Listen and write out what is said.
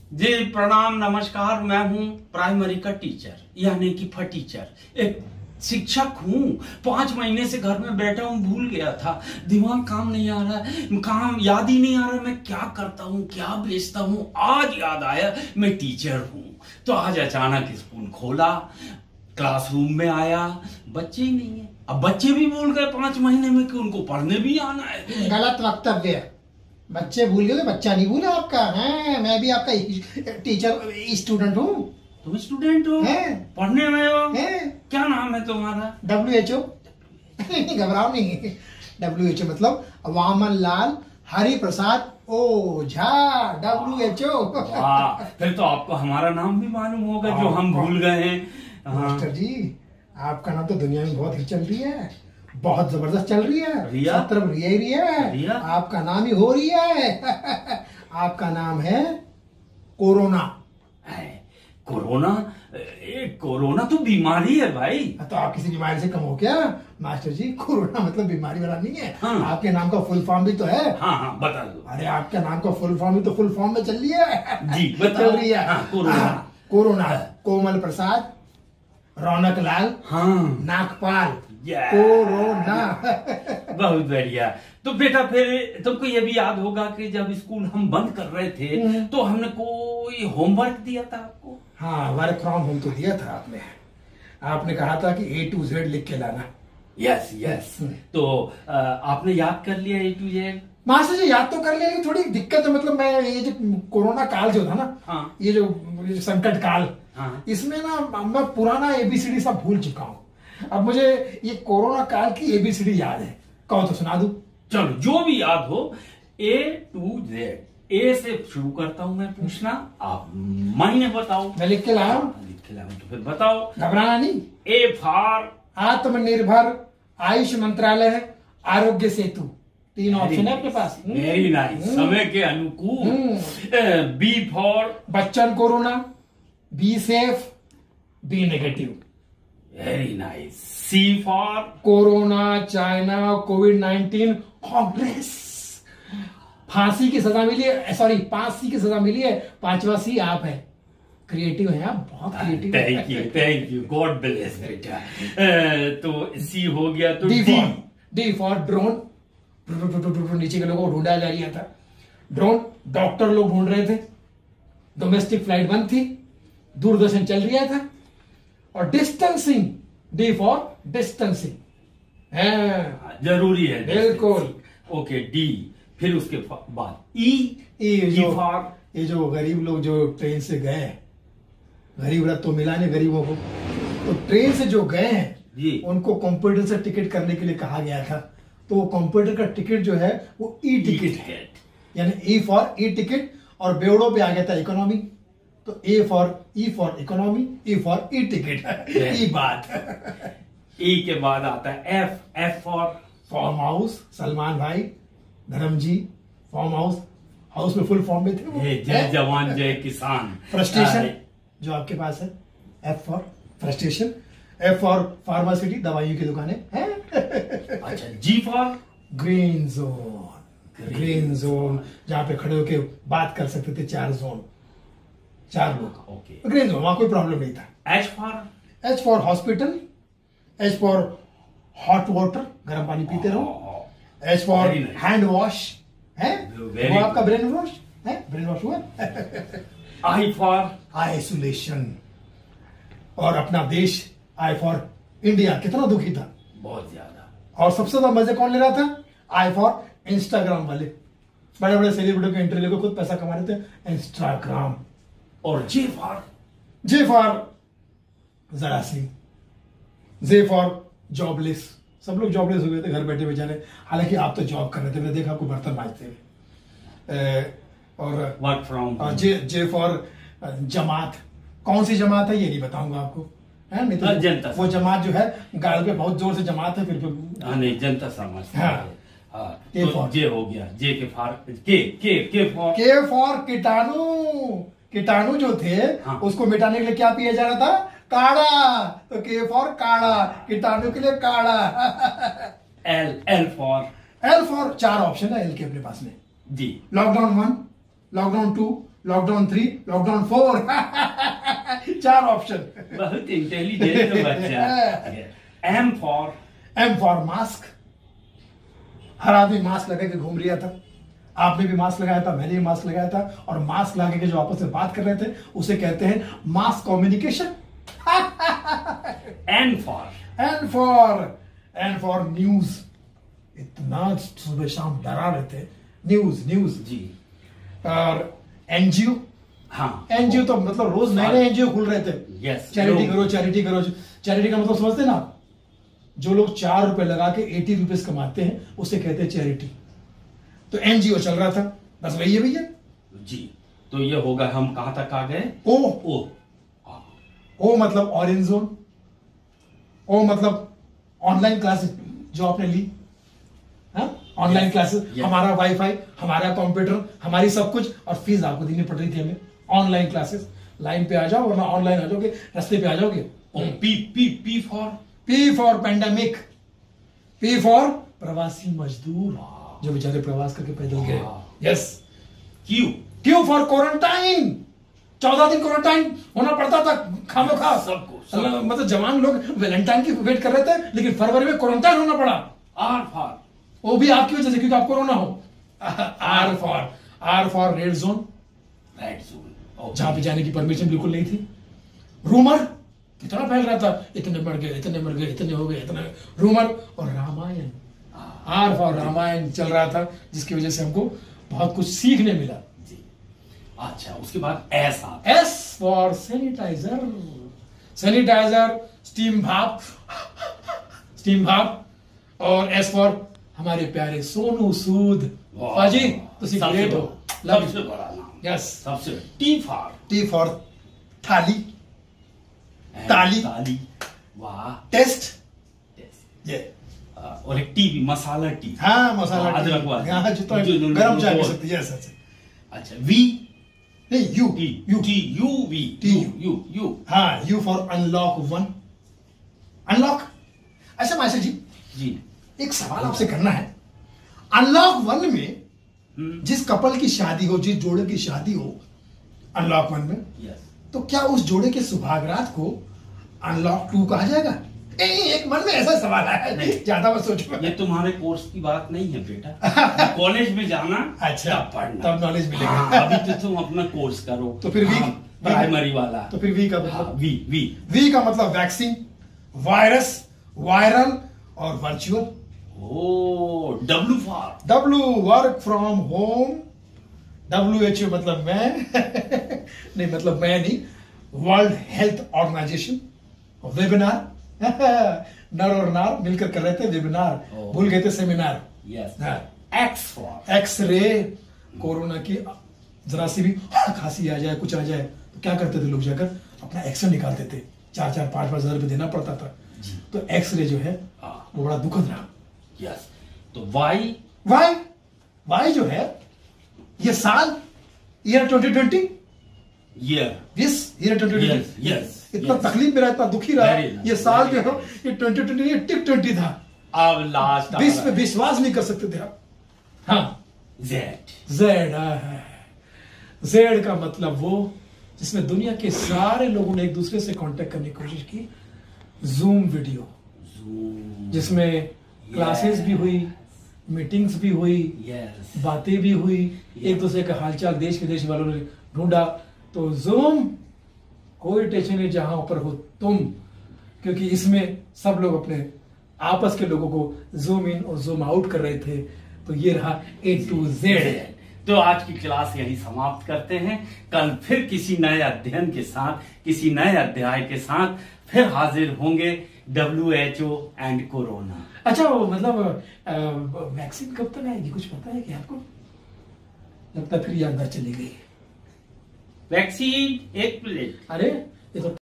जी प्रणाम नमस्कार। मैं हूँ प्राइमरी का टीचर यानी कि फटीचर, एक शिक्षक हूँ। 5 महीने से घर में बैठा हूँ, भूल गया था, दिमाग काम नहीं आ रहा है, काम याद ही नहीं आ रहा मैं क्या करता हूँ, क्या बेचता हूँ। आज याद आया मैं टीचर हूँ। तो आज अचानक स्कूल खोला, क्लासरूम में आया, बच्चे ही नहीं है। अब बच्चे भी भूल गए 5 महीने में कि उनको पढ़ने भी आना है। गलत वक्तव्य। बच्चे भूल गए, बच्चा नहीं भूला आपका है। मैं भी आपका टीचर स्टूडेंट हूँ। तुम स्टूडेंट हो? पढ़ने आए हो? क्या नाम है तुम्हारा? WHO। घबराओ नहीं। WHO मतलब वामन लाल हरि प्रसाद ओझा। WHO। फिर तो आपको हमारा नाम भी मालूम होगा जो हम भूल गए हैं। मास्टर जी, आपका नाम तो दुनिया में बहुत ही चल रही है, बहुत जबरदस्त चल रही है। रिया? सब तरफ रिया ही रिया है। रिया? आपका नाम ही हो रिया है। आपका नाम है कोरोना। कोरोना? कोरोना तो बीमारी है भाई। तो आप किसी बीमारी से कम हो क्या मास्टर जी? कोरोना मतलब बीमारी वाला नहीं है। हाँ। आपके नाम का फुल फॉर्म भी तो है। हाँ बता दो। अरे आपके नाम का फुल फॉर्म भी तो फुल फॉर्म में चल रही है। जी बताओ। चल रही है। कोरोना। कोमल प्रसाद, रौनक लाल, नागपाल, कोरोना। बहुत बढ़िया। तो बेटा फिर तुमको ये भी याद होगा कि जब स्कूल हम बंद कर रहे थे तो हमने कोई होमवर्क दिया था आपको? हाँ, वर्क फ्रॉम होम तो दिया था आपने। आपने कहा था कि A to Z लिख के लाना। यस। तो आपने याद कर लिया A to Z? Master ji याद तो कर लिया, लेकिन थोड़ी दिक्कत है। मतलब मैं ये जो कोरोना काल जो था ना, ये जो संकट काल, इसमें ना मैं पुराना ABCD सब भूल चुका हूँ। अब मुझे ये कोरोना काल की ABCD याद है। कहो तो सुना दूं? चलो जो भी याद हो। A to Z। ए से शुरू करता हूं मैं पूछना, आप महीने बताओ। मैं लिख के लाया हूं। लिख के लाया हूं तो फिर बताओ। घबराना नहीं। A फॉर आत्मनिर्भर, आयुष मंत्रालय, आरोग्य सेतु। 3 ऑप्शन है आपके पास। वेरी नाइस, समय के अनुकूल। B for Bachchan corona, be safe, be negative. Very nice. C for corona, China, कोविड-19, कांग्रेस। फांसी की सजा मिली है, सॉरी 5 C की सजा मिली है, 5वां C आप है। क्रिएटिव है आप, बहुत creative. Thank you God bless बेटा। तो C हो गया तो D फॉर ड्रोन। नीचे के लोगों को ढूंढा जा रहा था। ड्रोन डॉक्टर लोग ढूंढ रहे थे, डोमेस्टिक फ्लाइट बंद थी, दूरदर्शन चल रहा था। और डिस्टेंसिंग, D फॉर डिस्टेंसिंग है, जरूरी है बिल्कुल। Okay D। फिर उसके बाद E फॉर ये जो गरीब लोग जो ट्रेन से गए, गरीब रथ तो मिला नहीं गरीबों को, तो ट्रेन से जो गए हैं उनको कंप्यूटर से टिकट करने के लिए कहा गया था। तो वो कंप्यूटर का टिकट जो है वो ई टिकट है, यानी E फॉर ई टिकट। और बेवड़ों पे आ गया था इकोनॉमी, तो E for economy, E for e ticket. ई बात। E के बाद आता है F for farm house. Salman भाई, धर्म जी, फार्म हाउस में फुल फॉर्म में थे। जय जवान जय किसान। फ्रस्ट्रेशन जो आपके पास है, F for frustration. F for pharmacity, दवाइयों की दुकानें हैं। अच्छा G for green zone. Green zone जहां पे खड़े होके बात कर सकते थे 4 लोग। ओके, ग्रीन जोन, वहां कोई प्रॉब्लम नहीं था। H for hospital. H for hot water, गर्म पानी पीते रहो। H फॉर हैंड वॉश है, वो आपका ब्रेन वॉश है, ब्रेन वॉश हुआ। I for isolation. और अपना देश I फॉर इंडिया कितना दुखी था, बहुत ज्यादा। और सबसे ज्यादा मजे कौन ले रहा था? I फॉर इंस्टाग्राम वाले, बड़े बड़े सेलिब्रिटी के इंटरव्यू लेकर खुद पैसा कमा रहे थे, इंस्टाग्राम। और J फॉर जरा सिंह। J for jobless. सब लोग जॉबलेस हो गए थे, घर बैठे बेचारे। हालांकि आप तो जॉब कर रहे थे, मैंने देखा आपको बर्तन मांजते हुए। और वर्क फ्रॉम। J फॉर जमात। कौन सी जमात है ये नहीं बताऊंगा आपको, है नहीं तो जनता। वो जमात जो है गाल पे बहुत जोर से जमात है, फिर नहीं जनता समाज। तो J हो गया। J के फॉर K फॉर कीटाणु। कीटाणु जो थे उसको मिटाने के लिए क्या पिया जा रहा था? काढ़ा। तो K फॉर काढ़ा, कीटाणु के लिए काढ़ा। L फॉर 4 ऑप्शन है L के अपने पास में जी। Lockdown 1, lockdown 2, lockdown 3, lockdown 4 4 option. बहुत इंटेलिजेंट बच्चा। M for mask. हर आदमी मास्क लगा के घूम रहा था, आपने भी मास्क लगाया था, मैंने भी मास्क लगाया था, और मास्क लगा के जो आपस में बात कर रहे थे उसे कहते हैं mass communication. N for news. इतना सुबह शाम डरा रहे थे, न्यूज जी। और एनजीओ। हाँ, एनजीओ तो मतलब रोज नए नए एनजीओ खुल रहे थे। यस, चैरिटी करो, चैरिटी करो। चैरिटी का मतलब समझते ना, जो लोग 4 रुपए लगा के 80 रुपीज कमाते हैं उसे कहते हैं चैरिटी। तो एनजीओ चल रहा था, बस वही है भैया जी। तो ये होगा, हम कहां तक आ गए? ओ मतलब ऑरेंज जोन। ओ मतलब ऑनलाइन क्लासेस जो आपने ली, ऑनलाइन क्लासेस, हमारा वाईफाई, हमारा कंप्यूटर, हमारी सब कुछ, और फीस आपको देनी पड़ रही थी हमें। ऑनलाइन क्लासेस, लाइन पे आ जाओ, वरना ऑनलाइन आ जाओगे, रास्ते पे आ जाओगे। P for pandemic. P for प्रवासी मजदूर जो बेचारे प्रवास करके पैदल गए। यस। Q for quarantine. 14 दिन क्वारंटाइन होना पड़ता था खामोखा सबको। मतलब जवान लोग वैलेंटाइन की वेट कर रहे थे, लेकिन फरवरी में क्वारंटाइन होना पड़ा। वो भी आपकी वजह से, क्योंकि आपको कोरोना हो। R for red zone. जहां पे जाने की परमिशन बिल्कुल नहीं थी। रूमर कितना फैल रहा था, इतने मर गए, इतने मर गए, इतने हो गए, इतने रूमर। और रामायण, आर फॉर रामायण चल रहा था, जिसकी वजह से हमको बहुत कुछ सीखने मिला जी। अच्छा, उसके बाद एस फॉर सैनिटाइजर। स्टीम भाप। और एस फॉर हमारे प्यारे सोनू सूद। पाजी तुसी ग्रेट हो, लव सबसे बड़ा नाम। यस। सबसे। टी फॉर थाली। वाह। टेस्ट। ये और एक टी भी, मसाला टी। हाँ, मसाला टी। अदरक वाला। यहाँ जो गरम चाय पी सकते हैं। यस। अच्छा, वी नहीं, यू। हाँ, यू फॉर अनलॉक 1। अनलॉक। अच्छा माशा जी, एक सवाल आपसे करना है। अनलॉक 1 में जिस कपल की शादी हो, जिस जोड़े की शादी हो अनलॉक 1 में, तो क्या उस जोड़े के सुहागरात को अनलॉक 2 कहा जाएगा? एक मन में ऐसा सवाल है, ज्यादा मत सोचो। ये तुम्हारे कोर्स की बात नहीं है बेटा। कॉलेज में जाना, अच्छा, पढ़ना, तब नॉलेज मिलेगा। अभी तो तुम अपना कोर्स करो। तो फिर प्राइमरी वाला। तो फिर वी का मतलब? वी का मतलब वैक्सीन, वायरस, वायरल और virtual. W work from home. WHO मतलब मैं नहीं, मतलब मैं नहीं, वर्ल्ड हेल्थ ऑर्गेनाइजेशन। वेबिनार, नर और नार मिलकर कर रहे थे वेबिनार, भूल गए थे सेमिनार। एक्स-रे। कोरोना की जरा सी भी खांसी आ जाए, कुछ आ जाए, तो क्या करते थे लोग? जाकर अपना एक्सरे निकालते थे, 4-5 हजार रुपए देना पड़ता था। तो एक्सरे जो है वो बड़ा दुखद रहा। यस। तो वाई जो है, ये साल, ईयर 2020। ईयर 2020। इतना तकलीफ में रहा, इतना दुखी रहा। ये साल जो है, ये 2020, ये टिक 20 था। अब लास्ट 20 पे विश्वास नहीं कर सकते थे आप। हाँ, जेड का मतलब वो जिसमें दुनिया के सारे लोगों ने एक दूसरे से कांटेक्ट करने की कोशिश की। जूम वीडियो, जिसमें क्लासेस भी हुई, मीटिंग्स भी हुई, बातें भी हुई, एक दूसरे का हालचाल देश विदेश वालों ने ढूंढा। तो जूम, कोई टेंशन नहीं जहां ऊपर हो तुम, क्योंकि इसमें सब लोग अपने आपस के लोगों को जूम इन और जूम आउट कर रहे थे। तो ये रहा A to Z। तो आज की क्लास यही समाप्त करते हैं। कल फिर किसी नए अध्ययन के साथ, किसी नए अध्याय के साथ फिर हाजिर होंगे। WHO and corona. अच्छा, वो मतलब वैक्सीन कब तक आएगी, कुछ पता है क्या आपको? लगता फिर याददाश्त चली गई। Vaccine 1 plate. अरे ये तो